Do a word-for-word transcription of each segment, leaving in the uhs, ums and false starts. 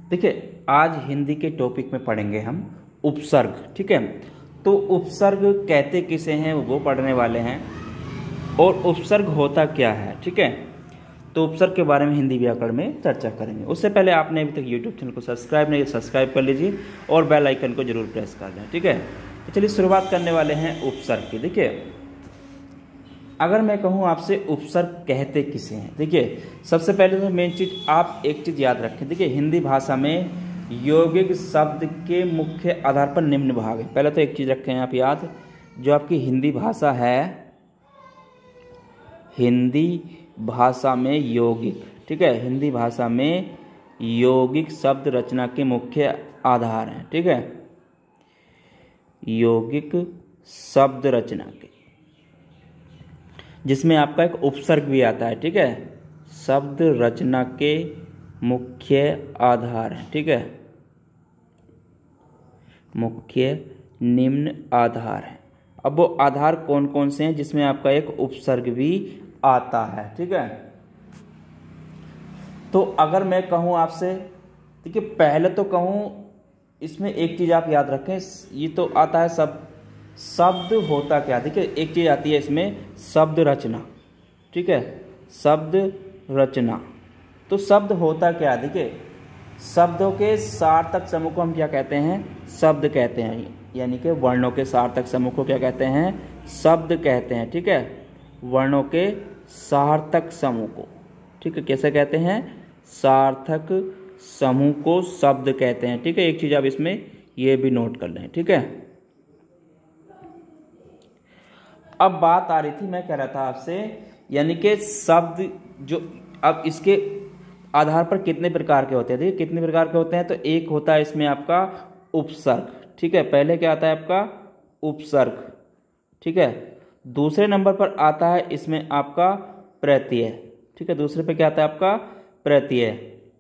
देखिए आज हिंदी के टॉपिक में पढ़ेंगे हम उपसर्ग। ठीक है, तो उपसर्ग कहते किसे हैं वो पढ़ने वाले हैं और उपसर्ग होता क्या है। ठीक है, तो उपसर्ग के बारे में हिंदी व्याकरण में चर्चा करेंगे। उससे पहले आपने अभी तक यूट्यूब चैनल को सब्सक्राइब नहीं सब्सक्राइब कर लीजिए और बेल आइकन को जरूर प्रेस कर दें। ठीक है, तो चलिए शुरुआत करने वाले हैं उपसर्ग की। देखिए अगर मैं कहूँ आपसे उपसर्ग कहते किसे हैं, देखिए सबसे पहले तो मेन चीज़ आप एक चीज़ याद रखें। देखिए हिंदी भाषा में यौगिक शब्द के मुख्य आधार पर निम्न भाग है। पहले तो एक चीज़ रखें आप याद, जो आपकी हिंदी भाषा है, हिंदी भाषा में यौगिक, ठीक है, हिंदी भाषा में यौगिक शब्द रचना के मुख्य आधार हैं। ठीक है, यौगिक शब्द रचना के, जिसमें आपका एक उपसर्ग भी आता है। ठीक है, शब्द रचना के मुख्य आधार है। ठीक है, मुख्य निम्न आधार है। अब वो आधार कौन कौन से हैं जिसमें आपका एक उपसर्ग भी आता है। ठीक है, तो अगर मैं कहूं आपसे, देखिए पहले तो कहूं इसमें एक चीज आप याद रखें, ये तो आता है सब शब्द होता क्या। देखिए एक चीज आती है इसमें शब्द रचना। ठीक है, शब्द रचना, तो शब्द होता क्या। देखिए शब्दों के सार्थक समूह को हम क्या कहते हैं, शब्द कहते हैं, यानी कि वर्णों के सार्थक समूह को क्या कहते हैं, शब्द कहते हैं। ठीक है, वर्णों के सार्थक समूह को, ठीक है, कैसे कहते हैं, सार्थक समूह को शब्द कहते हैं। ठीक है, एक चीज आप इसमें ये भी नोट कर लें। ठीक है, अब बात आ रही थी, मैं कह रहा था आपसे, यानी कि शब्द जो अब इसके आधार पर कितने प्रकार के होते हैं। देखिए कितने प्रकार के होते हैं, तो एक होता है इसमें आपका उपसर्ग। ठीक है, पहले क्या आता है आपका उपसर्ग। ठीक है, दूसरे नंबर पर आता है इसमें आपका प्रत्यय। ठीक है, दूसरे पे क्या आता है आपका प्रत्यय।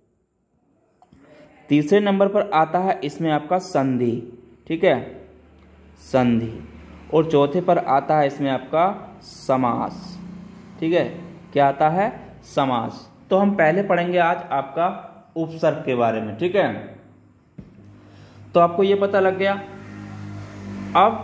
तीसरे नंबर पर आता है इसमें आपका संधि। ठीक है, संधि। और चौथे पर आता है इसमें आपका समास। ठीक है, क्या आता है, समास। तो हम पहले पढ़ेंगे आज आपका उपसर्ग के बारे में। ठीक है, तो आपको ये पता लग गया। अब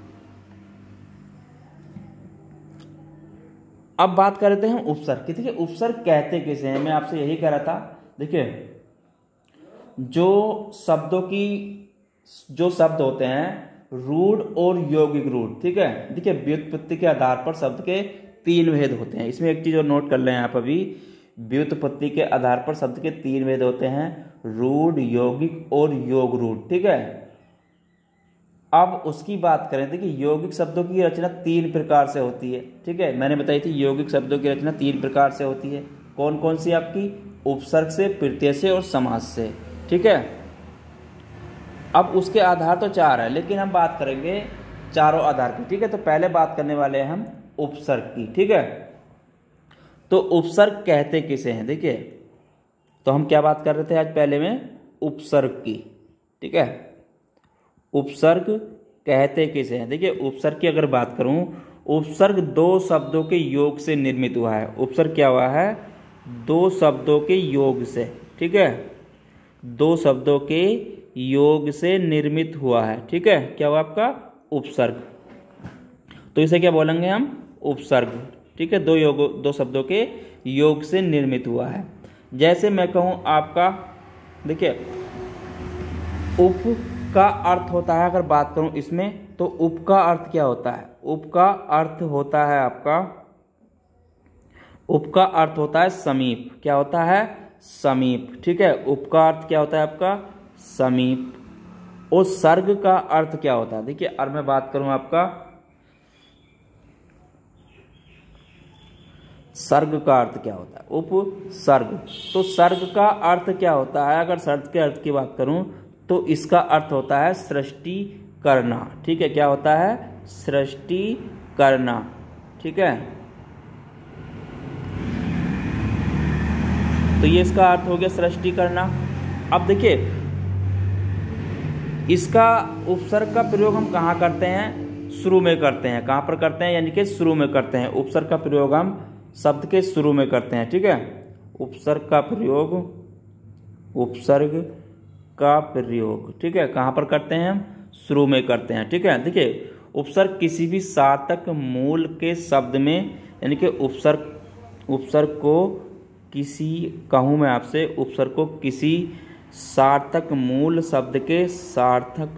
अब बात कर रहे हैं उपसर्ग की। देखिए उपसर्ग कहते किसे हैं, मैं आपसे यही कह रहा था। देखिए जो शब्दों की जो शब्द होते हैं रूढ़ और यौगिक रूढ़। ठीक है, देखिए व्युत्पत्ति के आधार पर शब्द के तीन भेद होते हैं। इसमें एक चीज और नोट कर लें आप अभी, व्युत्पत्ति के आधार पर शब्द के तीन भेद होते हैं, रूढ़, यौगिक और योग रूढ़। ठीक है, अब उसकी बात करें, देखिए यौगिक शब्दों की रचना तीन प्रकार से होती है। ठीक है, मैंने बताई थी यौगिक शब्दों की रचना तीन प्रकार से होती है। कौन कौन सी आपकी, उपसर्ग से, प्रत्यय से और समास से। ठीक है, अब उसके आधार तो चार है, लेकिन हम बात करेंगे चारों आधार की। ठीक है, तो पहले बात करने वाले हैं हम उपसर्ग की। ठीक है, तो उपसर्ग कहते किसे हैं। देखिए तो हम क्या बात कर रहे थे आज पहले में, उपसर्ग की। ठीक है, उपसर्ग कहते किसे हैं। देखिए उपसर्ग की अगर बात करूं, उपसर्ग दो शब्दों के योग से निर्मित हुआ है। उपसर्ग क्या हुआ है, दो शब्दों के योग से। ठीक है, दो शब्दों के योग से निर्मित हुआ है। ठीक है, क्या हुआ आपका उपसर्ग, तो इसे क्या बोलेंगे हम, उपसर्ग। ठीक है, दो योग दो शब्दों के योग से निर्मित हुआ है। जैसे मैं कहूं आपका, देखिए उप का अर्थ होता है, अगर बात करूं इसमें, तो उप का अर्थ क्या होता है, उप का अर्थ होता है आपका, उप का अर्थ होता है समीप। क्या होता है, समीप। ठीक है, उप का अर्थ क्या होता है आपका, समीप। और सर्ग का अर्थ क्या होता है, देखिए और मैं बात करूं आपका सर्ग का अर्थ क्या होता है, उपसर्ग। तो सर्ग का अर्थ क्या होता है, अगर सर्ग के अर्थ की बात करूं तो इसका अर्थ होता है सृष्टि करना। ठीक है, क्या होता है, सृष्टि करना। ठीक है, तो ये इसका अर्थ हो गया सृष्टि करना। अब देखिए इसका उपसर्ग का प्रयोग हम कहाँ करते हैं, शुरू में करते हैं। कहाँ पर करते हैं, यानी कि शुरू में करते हैं। उपसर्ग का प्रयोग हम शब्द के शुरू में करते हैं। ठीक है, उपसर्ग का प्रयोग उपसर्ग का प्रयोग, ठीक है, कहाँ पर करते हैं हम? शुरू में करते हैं, ठीक है। देखिए उपसर्ग किसी भी सार्थक मूल के शब्द में, यानी कि उपसर्ग उपसर्ग को किसी, कहूँ मैं आपसे, उपसर्ग को किसी सार्थक मूल शब्द के सार्थक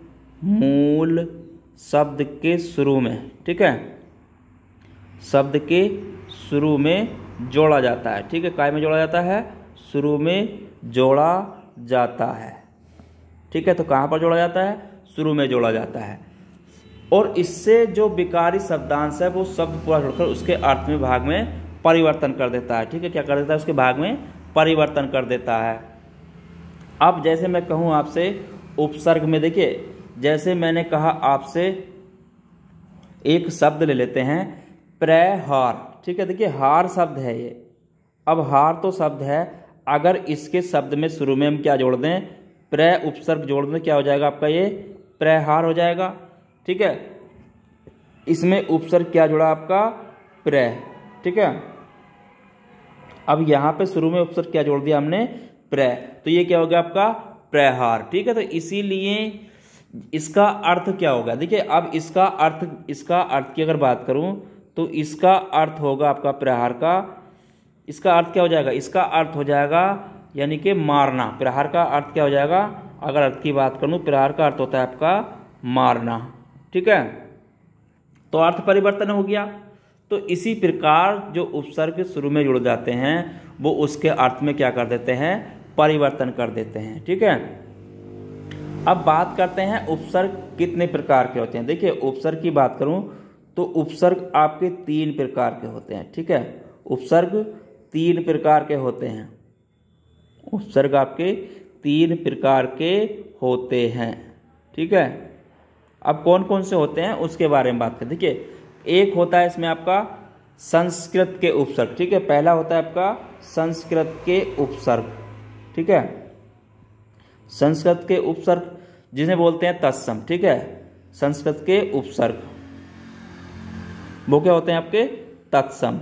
मूल शब्द के शुरू में, ठीक है, शब्द के शुरू में जोड़ा जाता है, ठीक है। काय में जोड़ा जाता है? शुरू में जोड़ा जाता है, ठीक है। तो कहाँ पर जोड़ा जाता है? शुरू में जोड़ा जाता है। और इससे जो विकारी शब्दांश है वो शब्द पूरा छोड़कर उसके अर्थ में भाग में परिवर्तन कर देता है, ठीक है। क्या कर देता है? उसके भाग में परिवर्तन कर देता है। अब जैसे मैं कहूँ आपसे उपसर्ग में, देखिए जैसे मैंने कहा आपसे, एक शब्द ले लेते हैं प्रहार, ठीक है। देखिए हार शब्द है ये। अब हार तो शब्द है, अगर इसके शब्द में शुरू में हम क्या जोड़ दें? प्र उपसर्ग जोड़ दें, क्या हो जाएगा आपका? ये प्रहार हो जाएगा, ठीक है। इसमें उपसर्ग क्या जुड़ा आपका? प्र, ठीक है। अब यहां पे शुरू में उपसर्ग क्या जोड़ दिया हमने? प्र, तो ये क्या हो गया आपका? प्रहार, ठीक है। तो इसीलिए इसका अर्थ क्या होगा? देखिए अब इसका अर्थ, इसका अर्थ की अगर बात करूं तो इसका अर्थ होगा आपका प्रहार का, इसका अर्थ क्या हो जाएगा? इसका अर्थ हो जाएगा यानी कि मारना। प्रहार का अर्थ क्या हो जाएगा? अगर अर्थ की बात करूं, प्रहार का अर्थ होता है आपका मारना, ठीक है। तो अर्थ परिवर्तन हो गया। तो इसी प्रकार जो उपसर्ग शुरू में जुड़ जाते हैं वो उसके अर्थ में क्या कर देते हैं? परिवर्तन कर देते हैं, ठीक है। अब बात करते हैं उपसर्ग कितने प्रकार के होते हैं। देखिए उपसर्ग की बात करूं तो उपसर्ग आपके तीन प्रकार के होते हैं, ठीक है। उपसर्ग तीन प्रकार के होते हैं। उपसर्ग आपके तीन प्रकार के होते हैं, ठीक है। अब कौन कौन से होते हैं उसके बारे में बात करें। देखिए एक होता है इसमें आपका संस्कृत के उपसर्ग, ठीक है। पहला होता है आपका संस्कृत के उपसर्ग, ठीक है। संस्कृत के उपसर्ग जिन्हें बोलते हैं तत्सम, ठीक है। संस्कृत के उपसर्ग वो क्या होते हैं आपके? तत्सम,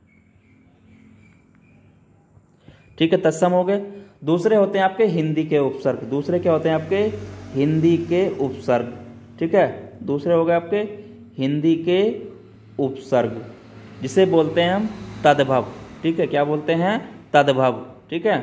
ठीक है, तत्सम हो गए। दूसरे होते हैं आपके हिंदी के उपसर्ग। दूसरे क्या होते हैं आपके? हिंदी के उपसर्ग, ठीक है। दूसरे हो गए आपके हिंदी के उपसर्ग, जिसे बोलते हैं हम तद्भव, ठीक है। क्या बोलते हैं? तद्भव, ठीक है।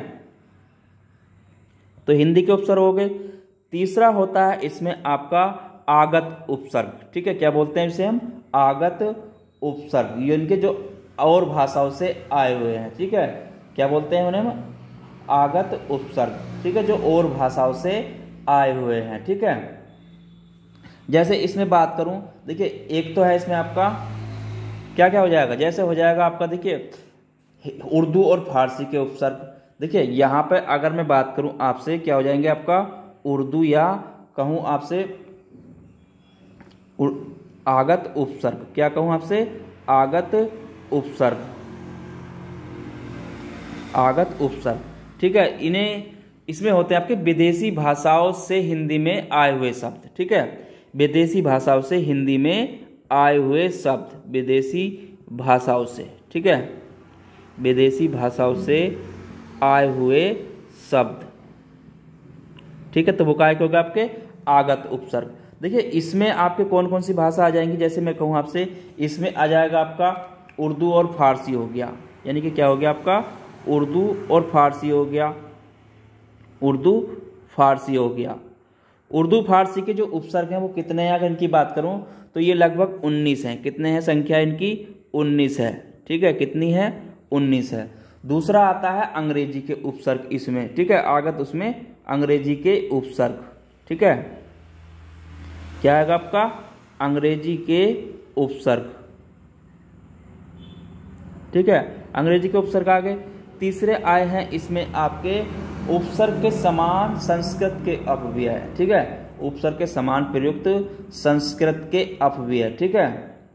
तो हिंदी के उपसर्ग हो गए। तीसरा होता है इसमें आपका आगत उपसर्ग, ठीक है। क्या बोलते हैं इसे हम? आगत उपसर्ग। ये इनके जो और भाषाओं से आए हुए हैं, ठीक है। क्या बोलते हैं उन्हें हम? आगत उपसर्ग, ठीक है, जो और भाषाओं से आए हुए हैं, ठीक है। जैसे इसमें बात करूं, देखिए एक तो है इसमें आपका क्या क्या हो जाएगा? जैसे हो जाएगा आपका, देखिए उर्दू और फारसी के उपसर्ग। देखिए यहाँ पे अगर मैं बात करूं आपसे, क्या हो जाएंगे आपका? उर्दू या कहूं आपसे आगत उपसर्ग। क्या कहूं आपसे? आगत उपसर्ग, आगत उपसर्ग, ठीक है। इन्हें इसमें होते हैं आपके विदेशी भाषाओं से हिंदी में आए हुए शब्द, ठीक है। विदेशी भाषाओं से हिंदी में आए हुए शब्द, विदेशी भाषाओं से, ठीक है, विदेशी भाषाओं से आए हुए शब्द, ठीक है। तो वो काय के होगा आपके? आगत उपसर्ग। देखिए इसमें आपके कौन कौन सी भाषा आ जाएंगी? जैसे मैं कहूँ आपसे, इसमें आ जाएगा आपका उर्दू और फारसी हो गया, यानी कि क्या हो गया आपका? उर्दू और फारसी हो गया, उर्दू फारसी हो गया। उर्दू फारसी के जो उपसर्ग हैं वो कितने हैं? अगर इनकी बात करूं तो ये लगभग उन्नीस हैं। कितने हैं संख्या इनकी? उन्नीस है, ठीक है। कितनी है? उन्नीस है। दूसरा आता है अंग्रेजी के उपसर्ग इसमें, ठीक है। आगत उसमें अंग्रेजी के उपसर्ग, ठीक है। क्या आएगा आपका? अंग्रेजी के उपसर्ग, ठीक है। अंग्रेजी के उपसर्ग आ गए। तीसरे आए हैं इसमें आपके उपसर्ग के समान संस्कृत के अपव्यय, ठीक है। उपसर्ग के समान प्रयुक्त संस्कृत के अपव्यय, ठीक है।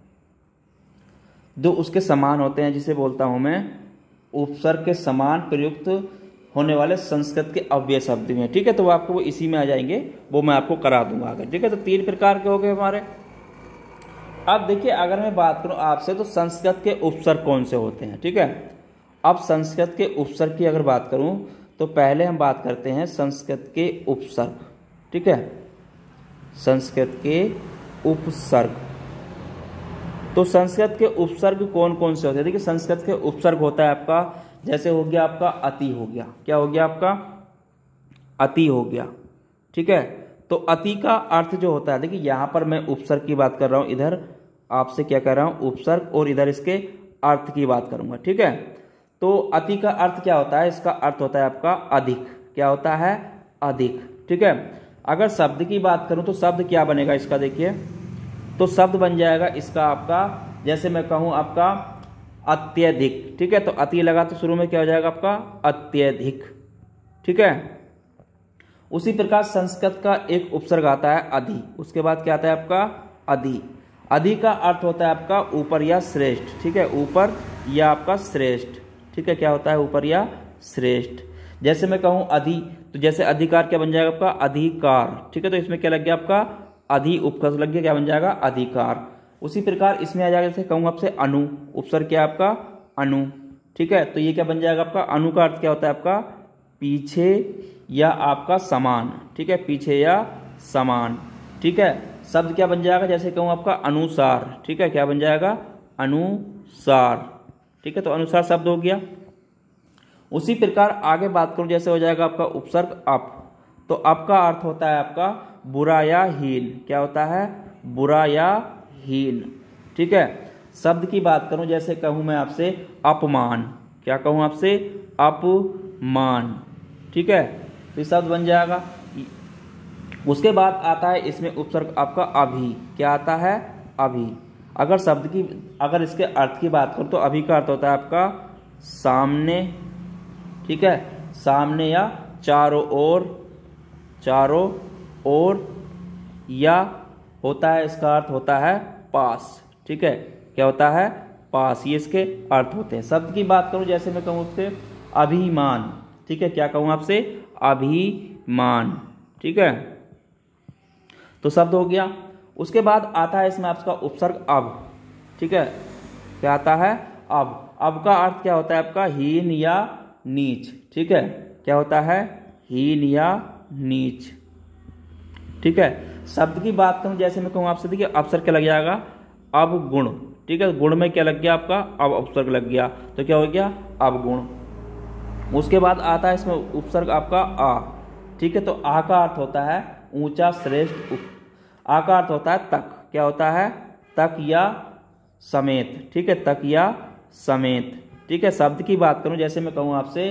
जो उसके समान होते हैं, जिसे बोलता हूं मैं उपसर्ग के समान प्रयुक्त होने वाले संस्कृत के अव्यय शब्द में, ठीक है। तो वो आपको वो इसी में आ जाएंगे, वो मैं आपको करा दूंगा आगे, ठीक है। तो तीन प्रकार के हो गए हमारे। अब देखिए अगर मैं बात करूं आपसे तो संस्कृत के उपसर्ग कौन से होते हैं, ठीक है। अब संस्कृत के उपसर्ग की अगर बात करूं तो पहले हम बात करते हैं संस्कृत के उपसर्ग। ठीक है, संस्कृत के उपसर्ग। तो संस्कृत के उपसर्ग कौन कौन से होते हैं? देखिए, संस्कृत के उपसर्ग होता है आपका, जैसे हो गया आपका अति हो गया। क्या हो गया आपका? अति हो गया। ठीक है, तो अति का अर्थ जो होता है, देखिए यहां पर मैं उपसर्ग की बात कर रहा हूं, इधर आपसे क्या कर रहा हूं? उपसर्ग, और इधर इसके अर्थ की बात करूंगा। ठीक है, तो अति का अर्थ क्या होता है? इसका अर्थ होता है आपका अधिक। क्या होता है? अधिक। ठीक है, अगर शब्द की बात करूं तो शब्द क्या बनेगा इसका? देखिए, तो शब्द बन जाएगा इसका आपका, जैसे मैं कहूं आपका अत्यधिक। ठीक है, तो अति लगा तो शुरू में क्या हो जाएगा आपका? अत्यधिक। ठीक है, उसी प्रकार संस्कृत का एक उपसर्ग आता है अधि, उसके बाद क्या आता है आपका? अधि। अधि का अर्थ होता है आपका ऊपर या श्रेष्ठ। ठीक है, ऊपर या आपका श्रेष्ठ। ठीक है, क्या होता है? ऊपर या श्रेष्ठ। जैसे मैं कहूं अधि, तो जैसे अधिकार क्या बन जाएगा आपका? अधिकार। ठीक है, तो इसमें क्या लग गया आपका? अधि उपसर्ग लग गया, क्या बन जाएगा? अधिकार। उसी प्रकार इसमें आ जाएगा, जैसे कहूंगा आपसे अनु, उपसर्ग क्या आपका? अनु। ठीक है, तो ये क्या बन जाएगा आपका? अनु का अर्थ क्या होता है आपका? पीछे या आपका समान। ठीक है, पीछे या समान। ठीक है, शब्द क्या बन जाएगा? जैसे कहूँ आपका अनुसार। ठीक है, क्या बन जाएगा? अनुसार। ठीक है, तो अनुसार शब्द हो गया। उसी प्रकार आगे बात करूं, जैसे हो जाएगा आपका उपसर्ग अप। तो अप का अर्थ होता है आपका बुरा या हीन। क्या होता है? बुरा या हीन। ठीक है, शब्द की बात करूं, जैसे कहूं मैं आपसे अपमान। क्या कहूं आपसे? अपमान। ठीक है, तो शब्द बन जाएगा। उसके बाद आता है इसमें उपसर्ग आपका अभी। क्या आता है? अभी। अगर शब्द की, अगर इसके अर्थ की बात करूं तो अभी का अर्थ होता है आपका सामने। ठीक है, सामने या चारों ओर, चारों ओर, या होता है इसका अर्थ होता है पास। ठीक है, क्या होता है? पास। ये इसके अर्थ होते हैं। शब्द की बात करूं, जैसे मैं कहूं उससे अभिमान। ठीक है, क्या कहूं आपसे? अभिमान। ठीक है, तो शब्द हो गया। उसके बाद आता है इसमें आपका उपसर्ग अब। ठीक है, क्या आता है? अब। अब का अर्थ क्या होता है आपका? हीन या नीच। ठीक है, क्या होता है? हीन या नीच। ठीक है, शब्द की बात करूं, जैसे मैं कहूं आपसे, देखिए अपसर्ग क्या लग जाएगा? अब गुण। ठीक है, गुण में क्या लग गया आपका? अब उपसर्ग लग गया, तो क्या हो गया? अब गुण। उसके बाद आता है इसमें उपसर्ग आपका आ। ठीक है, तो आ का अर्थ होता है ऊंचा, श्रेष्ठ। आ का अर्थ होता है तक। क्या होता है? तक या समेत। ठीक है, तक या समेत। ठीक है, शब्द की बात करूं, जैसे मैं कहूं आपसे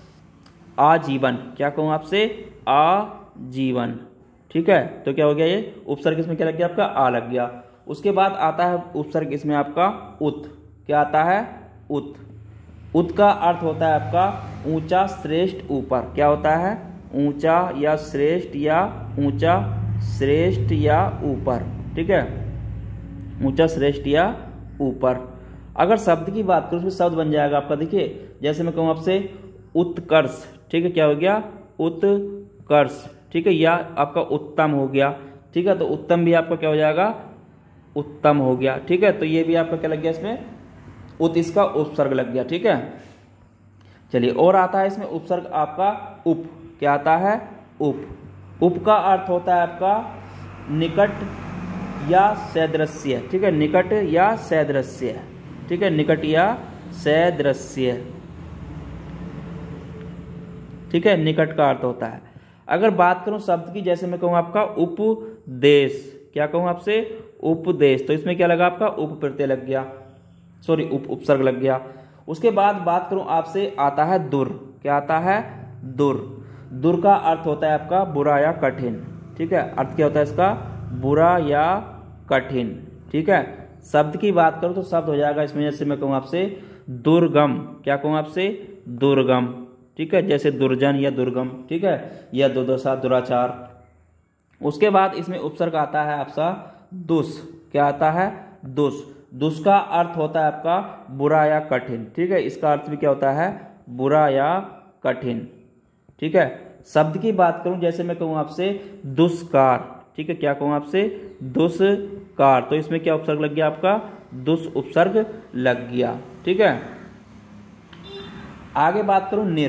आजीवन। क्या कहूं आपसे? आजीवन। ठीक है, तो क्या हो गया? ये उपसर्ग इसमें क्या लग गया आपका? आ लग गया। उसके बाद आता है उपसर्ग इसमें आपका उत। क्या आता है? उत। उत का अर्थ होता है आपका ऊंचा, श्रेष्ठ, ऊपर। क्या होता है? ऊंचा या श्रेष्ठ, या ऊंचा, श्रेष्ठ या ऊपर। ठीक है, ऊंचा, श्रेष्ठ या ऊपर। अगर शब्द की बात करूं, उसमें शब्द बन जाएगा आपका, देखिए जैसे मैं कहूं आपसे उत्कर्ष। ठीक है, क्या हो गया? उत्कर्ष। ठीक है, या आपका उत्तम हो गया। ठीक है, तो उत्तम भी आपका क्या हो जाएगा? उत्तम हो गया। ठीक है, तो ये भी आपका क्या लग गया? इसमें उत, इसका उपसर्ग लग गया। ठीक है, चलिए और आता है इसमें उपसर्ग आपका उप। क्या आता है? उप। उप का अर्थ होता है आपका निकट या सदृश्य। ठीक है, निकट या सदृश्य। ठीक है, निकट या सदृश्य। ठीक है, निकट का अर्थ होता है। अगर बात करूं शब्द की, जैसे मैं कहूं आपका उपदेश। क्या कहूं आपसे? उपदेश। तो इसमें क्या लगा आपका? उप प्रत्यय लग गया, सॉरी उप उपसर्ग लग गया। उसके बाद बात करूं आपसे, आता है दुर। क्या आता है? दुर। दुर का अर्थ होता है आपका बुरा या कठिन। ठीक है, अर्थ क्या होता है इसका? बुरा या कठिन। ठीक है, शब्द की बात करूं तो शब्द हो जाएगा इसमें, जैसे मैं कहूं आपसे दुर्गम। क्या कहूं आपसे? दुर्गम। ठीक है, जैसे दुर्जन या दुर्गम। ठीक है, या दुर्दशा, दुराचार। उसके बाद इसमें उपसर्ग आता है आपका दुस। क्या आता है? दुस। दुस का अर्थ होता है आपका बुरा या कठिन। ठीक है, इसका अर्थ भी क्या होता है? बुरा या कठिन। ठीक है, शब्द की बात करूं, जैसे मैं कहूं आपसे दुष्कार। ठीक है, क्या कहूं आपसे? दुष्कार। तो इसमें क्या उपसर्ग लग गया आपका? दुस उपसर्ग लग गया। ठीक है, आगे बात करूं निर।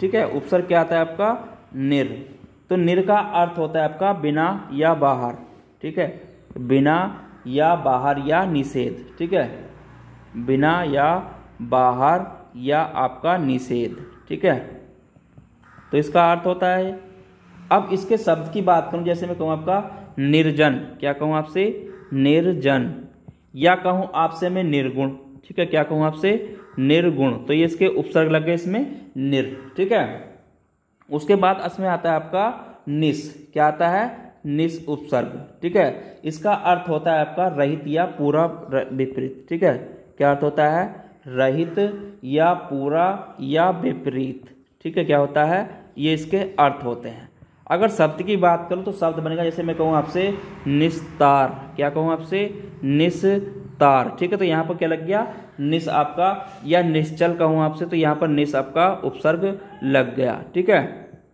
ठीक है। उपसर्ग क्या आता है आपका, निर। तो निर का अर्थ होता है आपका बिना या बाहर, ठीक है, बिना या बाहर या निषेध, ठीक है, बिना या बाहर या आपका निषेध, ठीक है। तो इसका अर्थ होता है। अब इसके शब्द की बात करूं, जैसे मैं कहूं आपका निर्जन, क्या कहूं आपसे, निर्जन, या कहूं आपसे मैं निर्गुण, ठीक है, क्या कहूं आपसे, निर्गुण। तो ये इसके उपसर्ग लग गए इसमें निर, ठीक है। उसके बाद इसमें आता है आपका निस, क्या आता है, निस उपसर्ग, ठीक है। इसका अर्थ होता है आपका रहित या पूरा विपरीत, ठीक है। क्या अर्थ होता है, रहित या पूरा या विपरीत, ठीक है। क्या होता है, ये इसके अर्थ होते हैं। अगर शब्द की बात करूं तो शब्द बनेगा, जैसे मैं कहूं आपसे निस्तार, क्या कहूं आपसे, निस्तार, ठीक है। तो यहाँ पर क्या लग गया, निस आपका, या निश्चल कहूं आपसे तो यहाँ पर निस आपका उपसर्ग लग गया, ठीक है।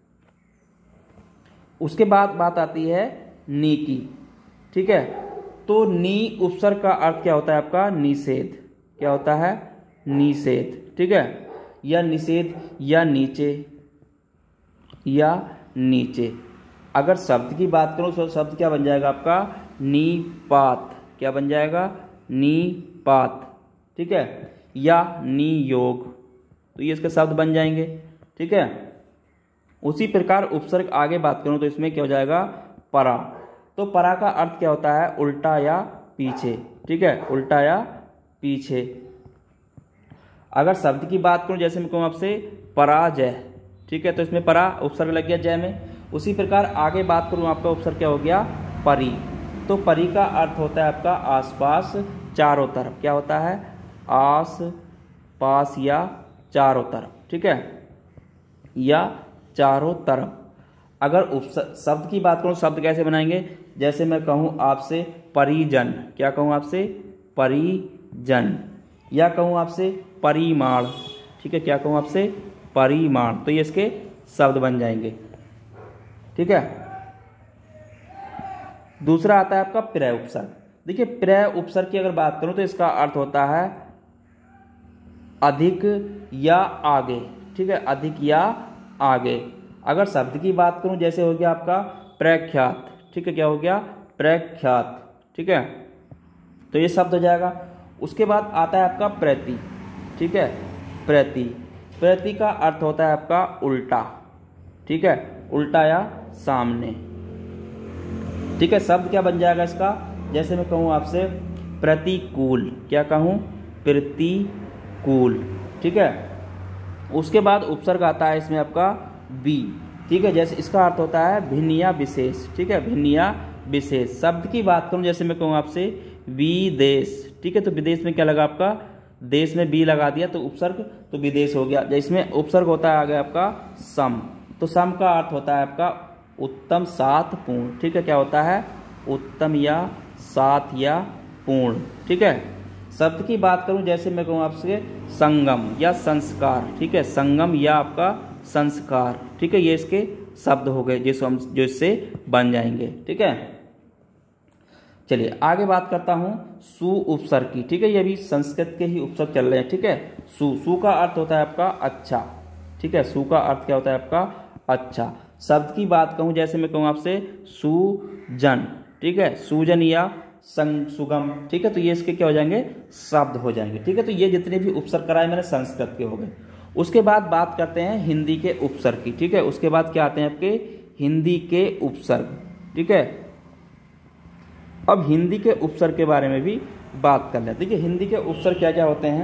उसके बाद बात आती है नी की, ठीक है। तो नी उपसर्ग का अर्थ क्या होता है आपका, निषेध, क्या होता है, निषेध, ठीक है, या निषेध या नीचे या नीचे। अगर शब्द की बात करूं तो शब्द क्या बन जाएगा आपका, निपात, क्या बन जाएगा, निपात, ठीक है, या नियोग। तो ये इसके शब्द बन जाएंगे, ठीक है। उसी प्रकार उपसर्ग आगे बात करूं तो इसमें क्या हो जाएगा, परा। तो परा का अर्थ क्या होता है, उल्टा या पीछे, ठीक है, उल्टा या पीछे। अगर शब्द की बात करूं, जैसे मैं कहूं आपसे पराजय, ठीक है, तो इसमें परा उपसर्ग लग गया जय में। उसी प्रकार आगे बात करूं आपका उपसर्ग क्या हो गया, परी। तो परी का अर्थ होता है आपका आसपास, चारों तरफ, क्या होता है, आस पास या चारों तरफ, ठीक है, या चारों तरफ। अगर उपसर्ग शब्द की बात करूं, शब्द कैसे बनाएंगे, जैसे मैं कहूं आपसे परिजन, क्या कहूं आपसे, परिजन, या कहूं आपसे परिमाण, ठीक है, क्या कहूं आपसे, परिमाण। तो ये इसके शब्द बन जाएंगे, ठीक है। दूसरा आता है आपका प्रय उपसर्ग। देखिए प्रय उपसर्ग की अगर बात करूं तो इसका अर्थ होता है अधिक या आगे, ठीक है, अधिक या आगे। अगर शब्द की बात करूं, जैसे हो गया आपका प्रख्यात, ठीक है, क्या हो गया, प्रख्यात, ठीक है, तो ये शब्द हो जाएगा। उसके बाद आता है आपका प्रति, ठीक है, प्रति। प्रति का अर्थ होता है आपका उल्टा, ठीक है, उल्टा या सामने, ठीक है। शब्द क्या बन जाएगा इसका, जैसे मैं कहूं आपसे प्रतिकूल, क्या कहूं, प्रतिकूल, ठीक है। उसके बाद उपसर्ग आता है इसमें आपका बी, ठीक है, जैसे इसका अर्थ होता है भिन्न या विशेष, ठीक है, भिन्न या विशेष। शब्द की बात करूं, जैसे मैं कहूं आपसे विदेश, ठीक है, तो विदेश में क्या लगा आपका, देश में बी लगा दिया तो उपसर्ग, तो विदेश हो गया। जिसमें उपसर्ग होता है आगे आपका सम, तो सम का अर्थ होता है आपका उत्तम सात पूर्ण, ठीक है, क्या होता है, उत्तम या सात या पूर्ण, ठीक है। शब्द की बात करूं, जैसे मैं कहूं आपसे संगम या संस्कार, ठीक है, संगम या आपका संस्कार, ठीक है, ये इसके शब्द हो गए जिसको हम जो इससे बन जाएंगे, ठीक है। चलिए आगे बात करता हूं सु उपसर्ग की, ठीक है, ये भी संस्कृत के ही उपसर्ग चल रहे हैं, ठीक है। सु, सु का अर्थ होता है आपका अच्छा, ठीक है, सु का अर्थ क्या होता है आपका अच्छा। शब्द की बात कहूं, जैसे मैं कहूं आपसे सुजन, ठीक है, सुजन या संग सुगम, ठीक है, तो ये इसके क्या हो जाएंगे, शब्द हो जाएंगे, ठीक है। तो ये जितने भी उपसर्ग कराए मैंने संस्कृत के हो गए। उसके बाद बात करते हैं हिंदी के उपसर्ग की, ठीक है। उसके बाद क्या आते हैं आपके हिंदी के उपसर्ग, ठीक है। अब हिंदी के उपसर्ग के बारे में भी बात कर लेते हैं। देखिए हिंदी के उपसर्ग क्या क्या होते हैं।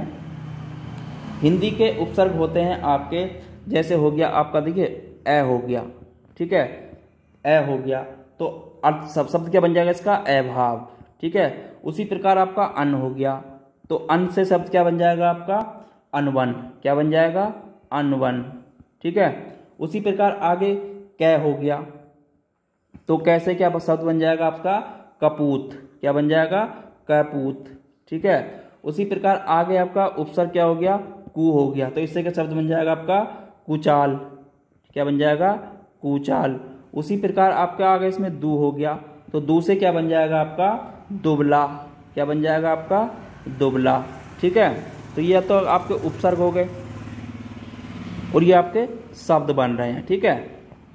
हिंदी के उपसर्ग होते हैं आपके, जैसे हो गया आपका, देखिए ए हो गया, ठीक है, ए हो गया, तो अर्थ सब शब्द क्या बन जाएगा इसका, अभाव, ठीक है। उसी प्रकार आपका अन हो गया, तो अन से शब्द क्या बन जाएगा आपका, अनवन, क्या बन जाएगा, अनवन, ठीक है। उसी प्रकार आगे कै हो गया, तो कैसे क्या शब्द बन जाएगा आपका, कपूत, क्या बन जाएगा, कपूत, ठीक है। उसी प्रकार आगे आपका उपसर्ग क्या हो गया, कु हो गया, तो इससे क्या शब्द बन जाएगा आपका, कुचाल, क्या बन जाएगा, कुचाल। उसी प्रकार आपका आगे इसमें दू हो गया, तो दू से क्या बन जाएगा आपका, दुबला, क्या बन जाएगा आपका, दुबला, ठीक है। तो ये तो आपके उपसर्ग हो गए और ये आपके शब्द बन रहे हैं। ठीक है,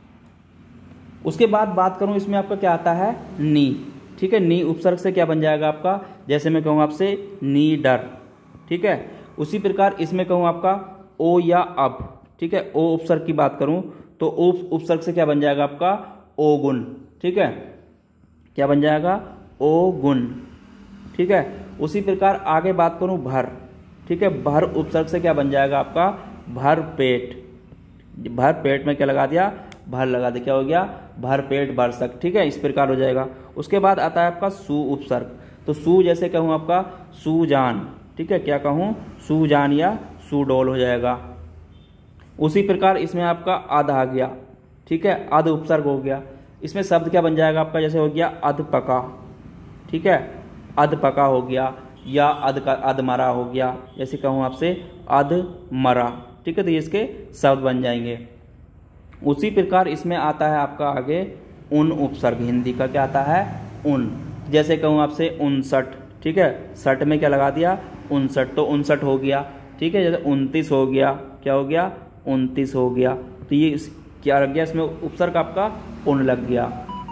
उसके बाद बात करूं इसमें आपका क्या आता है, नी। ठीक है, नी उपसर्ग से क्या बन जाएगा आपका, जैसे मैं कहूँ आपसे नीडर। ठीक है, उसी प्रकार इसमें कहूँ आपका ओ या अब। ठीक है, ओ उपसर्ग की बात करूं तो ओ उपसर्ग से क्या बन जाएगा आपका ओ गुण। ठीक है, क्या बन जाएगा ओ गुण। ठीक है, उसी प्रकार आगे बात करूं भर। ठीक है, भर उपसर्ग से क्या बन जाएगा आपका भर पेट। भर पेट में क्या लगा दिया, भर लगा दिया, क्या हो गया भर पेट भरसक। ठीक है, इस प्रकार हो जाएगा। उसके बाद आता है आपका सु उपसर्ग। तो सु जैसे कहूँ आपका सुजान। ठीक है, क्या कहूँ सुजान या सुडोल हो जाएगा। उसी प्रकार इसमें आपका अध आ गया। ठीक है, अध उपसर्ग हो गया। इसमें शब्द क्या बन जाएगा आपका, जैसे हो गया अधपका। ठीक है, अधपका हो गया, या अध का अधमरा हो गया, जैसे कहूँ आपसे अधमरा। ठीक है, तो ये इसके शब्द बन जाएंगे। उसी प्रकार इसमें आता है आपका आगे उन उपसर्ग। हिंदी का क्या आता है उन, जैसे कहूँ आपसे उनसठ। ठीक है, सठ में क्या लगा दिया उनसठ, तो उनसठ हो गया। ठीक है, जैसे उनतीस हो गया, क्या हो गया उनतीस हो गया। तो ये इस, क्या लग गया इसमें उपसर्ग आपका उन लग गया।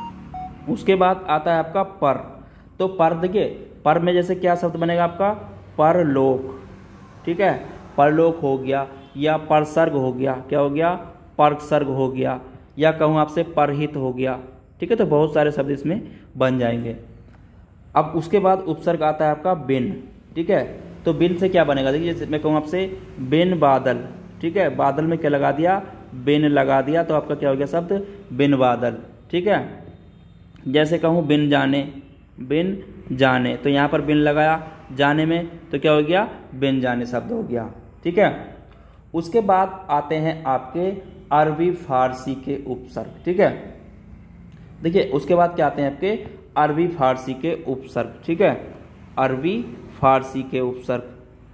उसके बाद आता है आपका पर। तो पर देखिए, पर में जैसे क्या शब्द बनेगा आपका परलोक। ठीक है, परलोक हो गया, या परसर्ग हो गया, क्या हो गया परसर्ग हो गया, या कहूँ आपसे परहित हो गया। ठीक है, तो बहुत सारे शब्द इसमें बन जाएंगे। अब उसके बाद उपसर्ग आता है आपका बिन। ठीक है, तो बिन से क्या बनेगा, देखिए जैसे मैं कहूँ आपसे बिन बादल। ठीक है, बादल में क्या लगा दिया बिन लगा दिया, तो आपका क्या हो गया शब्द बिन बादल। ठीक है, जैसे कहूँ बिन जाने, बिन जाने, तो यहाँ पर बिन लगाया जाने में, तो क्या हो गया बिन जाने शब्द हो गया। ठीक है, उसके बाद आते हैं आपके अरबी फारसी के उपसर्ग। ठीक है, देखिए उसके बाद क्या आते हैं आपके अरबी फारसी के उपसर्ग। ठीक है, अरबी फारसी के उपसर्ग,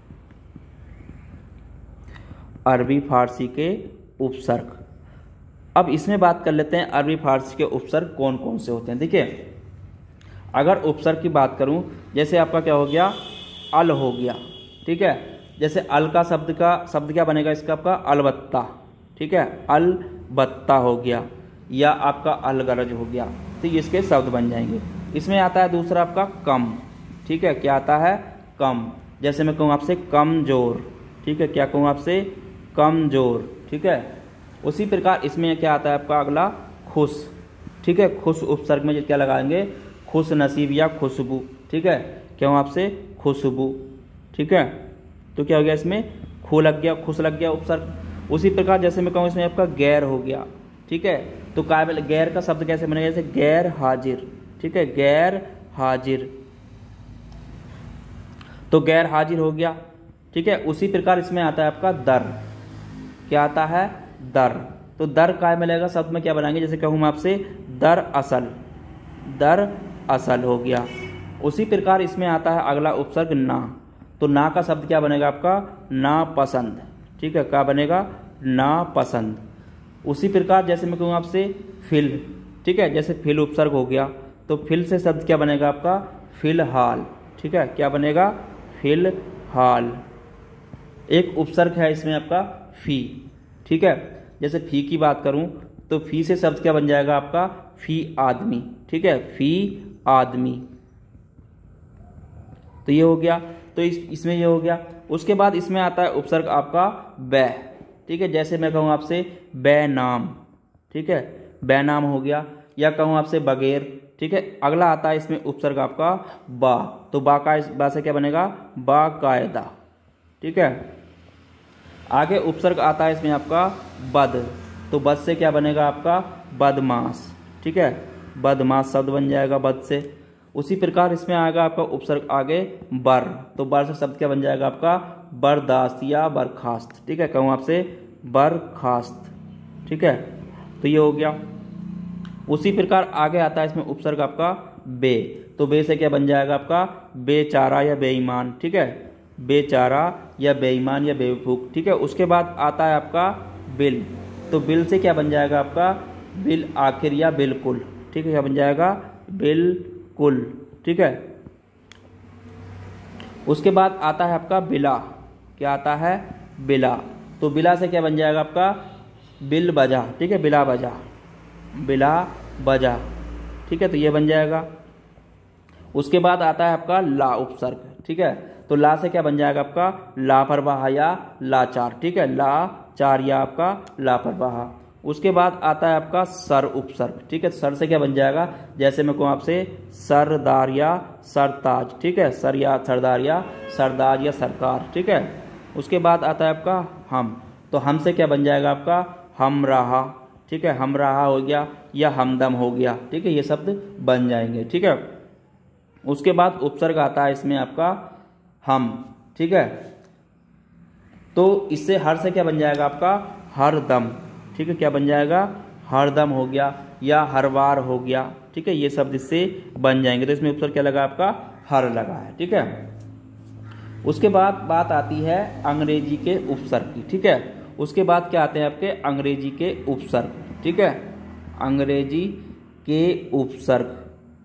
अरबी फारसी के उपसर्ग। अब इसमें बात कर लेते हैं अरबी फारसी के उपसर्ग कौन कौन से होते हैं। देखिए, अगर उपसर्ग की बात करूं, जैसे आपका क्या हो गया अल हो गया। ठीक है, जैसे अल का शब्द का शब्द क्या बनेगा इसका आपका अलबत्ता। ठीक है, अलबत्ता हो गया, या आपका अलगरज हो गया, तो ये इसके शब्द बन जाएंगे। इसमें आता है दूसरा आपका कम। ठीक है, क्या आता है कम, जैसे मैं कहूँ आपसे कमजोर। ठीक है, क्या कहूँ आपसे कमजोर। ठीक है, उसी प्रकार इसमें क्या आता है आपका अगला खुश। ठीक है, खुश उपसर्ग में क्या लगाएंगे खुश नसीब या खुशबू। ठीक है, क्या हूँ आपसे खुशबू। ठीक है, तो क्या हो गया इसमें खू लग गया, खुश लग गया उपसर्ग। उसी प्रकार जैसे मैं कहूँ इसमें आपका गैर हो गया। ठीक है, तो काबिल गैर का शब्द कैसे बनेगा, जैसे गैर हाजिर। ठीक है, गैर हाजिर, तो गैर हाजिर हो गया। ठीक है, उसी प्रकार इसमें आता है आपका दर। क्या आता है दर, तो दर काय मिलेगा शब्द में क्या बनाएंगे, जैसे कहूँ मैं आपसे दर असल, दर असल हो गया। उसी प्रकार इसमें आता है अगला उपसर्ग ना। तो ना का शब्द क्या बनेगा आपका ना पसंद। ठीक है, क्या बनेगा ना पसंद। उसी प्रकार जैसे मैं कहूँ आपसे फिल। ठीक है, जैसे फिल उपसर्ग हो गया, तो फिल से शब्द क्या बनेगा आपका फिलहाल। ठीक है, क्या बनेगा फिलहाल। एक उपसर्ग है इसमें आपका फी। ठीक है, जैसे फी की बात करूं तो फी से शब्द क्या बन जाएगा आपका फी आदमी। ठीक है, फी आदमी, तो ये हो गया। तो इस इसमें ये हो गया। उसके बाद इसमें आता है उपसर्ग आपका बै। ठीक है, जैसे मैं कहूँ आपसे बैनाम। ठीक है, बैनाम हो गया, या कहूँ आपसे बगैर। ठीक है, अगला आता है इसमें उपसर्ग आपका बा। तो बा का बा से क्या बनेगा बाकायदा। ठीक है, आगे उपसर्ग आता है इसमें आपका बद। तो बद से क्या बनेगा आपका बदमाश। ठीक है, बदमाश शब्द बन जाएगा बद से। उसी प्रकार इसमें आएगा आपका उपसर्ग आगे बर। तो बर से शब्द क्या बन जाएगा आपका बर्दाश्त या बर्खास्त। ठीक है, कहूँ आपसे बर्खास्त। ठीक है, तो ये हो गया। उसी प्रकार आगे आता है इसमें उपसर्ग आपका बे। तो बे से क्या बन जाएगा आपका बेचारा या बेईमान। ठीक है, बेचारा या बेईमान या बेवकूफ। ठीक है, उसके बाद आता है आपका बिल। तो बिल से क्या बन जाएगा आपका बिल आखिर या बिल्कुल। ठीक है, क्या बन जाएगा बिल्कुल। ठीक है, उसके बाद आता है आपका बिला। क्या आता है बिला। तो बिला से क्या बन जाएगा आपका बिल बजा, ठीक है, बिला बजा, बिला बजा, ठीक है, तो ये बन जाएगा। उसके बाद आता है आपका ला उपसर्ग, ठीक है, तो ला से क्या बन जाएगा आपका लापरवाह या लाचार, ठीक है, लाचार या आपका लापरवाह। उसके बाद आता है आपका सर उपसर्ग, ठीक है, सर से क्या बन जाएगा, जैसे मैं कहूँ आपसे सरदार या सरताज, ठीक है, सर या सरदार या सरदार या सरकार, ठीक है। उसके बाद आता है आपका हम, तो हम से क्या बन जाएगा आपका हम रहा, ठीक है, हम रहा हो गया या हमदम हो गया, ठीक है, ये शब्द बन जाएंगे, ठीक है। उसके बाद उपसर्ग आता है इसमें आपका हम, ठीक है, तो इससे हर से क्या बन जाएगा आपका हरदम, ठीक है, क्या बन जाएगा हरदम हो गया या हर बार हो गया, ठीक है, ये शब्द इससे बन जाएंगे। तो इसमें उपसर्ग क्या लगा आपका हर लगा है, ठीक है। उसके बाद बात आती है अंग्रेजी के उपसर्ग की, ठीक है। उसके बाद क्या आते हैं आपके अंग्रेजी के उपसर्ग, ठीक है, अंग्रेजी के उपसर्ग।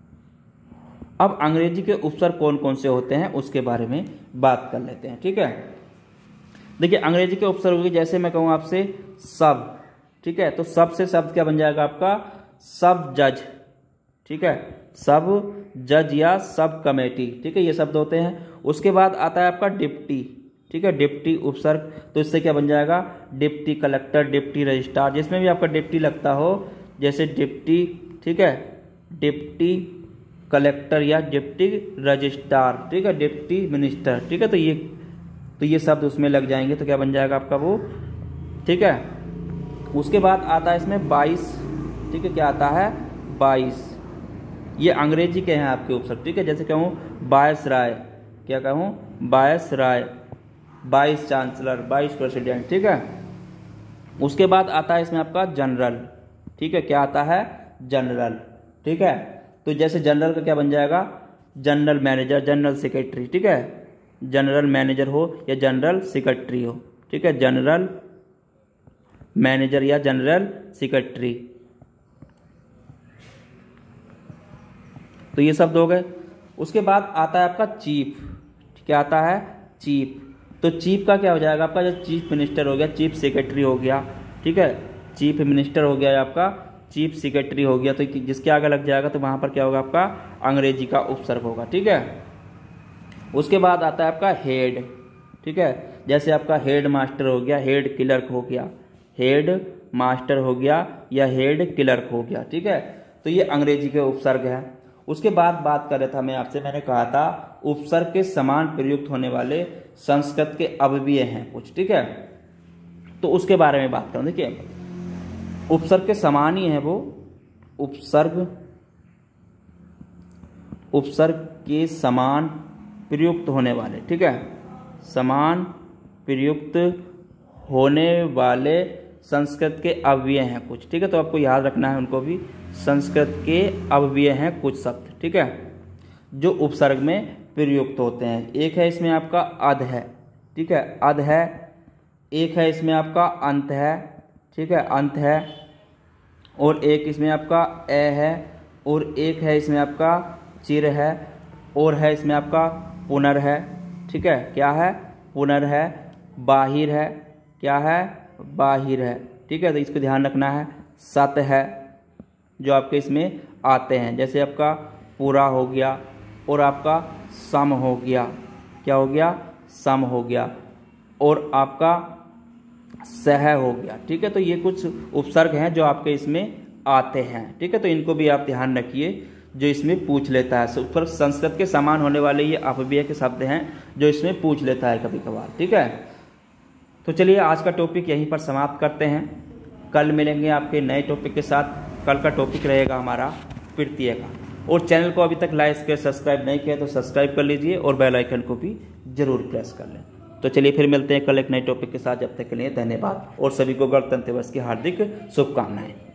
अब अंग्रेजी के उपसर्ग कौन कौन से होते हैं उसके बारे में बात कर लेते हैं, ठीक है। देखिए अंग्रेजी के उपसर्ग जैसे मैं कहूँ आपसे सब, ठीक है, तो सब से शब्द क्या बन जाएगा आपका सब जज, ठीक है, सब जज या सब कमेटी, ठीक है, ये शब्द होते हैं। उसके बाद आता है आपका डिप्टी, ठीक है, डिप्टी उपसर्ग, तो इससे क्या बन जाएगा डिप्टी कलेक्टर, डिप्टी रजिस्ट्रार, जिसमें भी आपका डिप्टी लगता हो, जैसे डिप्टी, ठीक है, डिप्टी कलेक्टर या डिप्टी रजिस्ट्रार, ठीक है, डिप्टी मिनिस्टर, ठीक है, तो ये तो ये शब्द उसमें लग जाएंगे, तो क्या बन जाएगा आपका वो, ठीक है। उसके बाद आता है इसमें बाईस, ठीक है, क्या आता है बाईस, ये अंग्रेजी के हैं आपके उपसर्ग, ठीक है, जैसे कहूँ वायस राय, क्या कहूँ viceroy, vice chancellor, vice president, ठीक है। उसके बाद आता है इसमें आपका जनरल, ठीक है, क्या आता है जनरल, ठीक है, तो जैसे जनरल का क्या बन जाएगा जनरल मैनेजर, जनरल सेक्रेटरी, ठीक है, जनरल मैनेजर हो या जनरल सेक्रेटरी हो, ठीक है, जनरल मैनेजर या जनरल सेक्रेटरी, तो ये शब्द हो गए। उसके बाद आता है आपका चीफ, क्या आता है चीफ, तो चीफ का क्या हो जाएगा आपका जो चीफ मिनिस्टर हो गया, चीफ सेक्रेटरी हो गया, ठीक है, चीफ मिनिस्टर हो गया आपका चीफ सेक्रेटरी हो गया, तो जिसके आगे लग जाएगा तो वहाँ पर क्या होगा आपका अंग्रेजी का उपसर्ग होगा, ठीक है। उसके बाद आता है आपका हेड, ठीक है, जैसे आपका हेड मास्टर हो गया, हेड क्लर्क हो गया, हेड मास्टर हो गया या हेड क्लर्क हो गया, ठीक है, तो ये अंग्रेजी के उपसर्ग है। उसके बाद बात कर रहा था मैं आपसे, मैंने कहा था उपसर्ग के समान प्रयुक्त होने वाले संस्कृत के अव्यय हैं कुछ, ठीक है, तो उसके बारे में बात करूं। देखिए उपसर्ग के समान ही है वो, उपसर्ग उपसर्ग के समान प्रयुक्त होने वाले, ठीक है, समान प्रयुक्त होने वाले संस्कृत के अव्यय हैं कुछ, ठीक है, तो आपको याद रखना है उनको भी, संस्कृत के अव्यय हैं कुछ शब्द, ठीक है, जो उपसर्ग में प्रयुक्त होते हैं। एक है इसमें आपका अध है, ठीक है, अध है, एक है इसमें आपका अंत है, ठीक है, अंत है, और एक इसमें आपका ए है, और एक है इसमें आपका चिर है, और है इसमें आपका पुनर है, ठीक है, क्या है पुनर है, बाहिर है, क्या है बाहिर है, ठीक है, तो इसको ध्यान रखना है। सत है जो आपके इसमें आते हैं, जैसे आपका पूरा हो गया, और आपका सम हो गया, क्या हो गया सम हो गया, और आपका सह हो गया, ठीक है, तो ये कुछ उपसर्ग हैं जो आपके इसमें आते हैं, ठीक है, तो इनको भी आप ध्यान रखिए जो इसमें पूछ लेता है। उपसर्ग संस्कृत के समान होने वाले ये अपव्यय के शब्द हैं जो इसमें पूछ लेता है कभी कभार, ठीक है। तो चलिए आज का टॉपिक यहीं पर समाप्त करते हैं, कल मिलेंगे आपके नए टॉपिक के साथ। कल का टॉपिक रहेगा हमारा तृतीय का, और चैनल को अभी तक लाइक कर सब्सक्राइब नहीं किया तो सब्सक्राइब कर लीजिए, और बेल आइकन को भी जरूर प्रेस कर लें। तो चलिए फिर मिलते हैं कल एक नए टॉपिक के साथ, जब तक के लिए धन्यवाद, और सभी को गणतंत्र दिवस की हार्दिक शुभकामनाएं।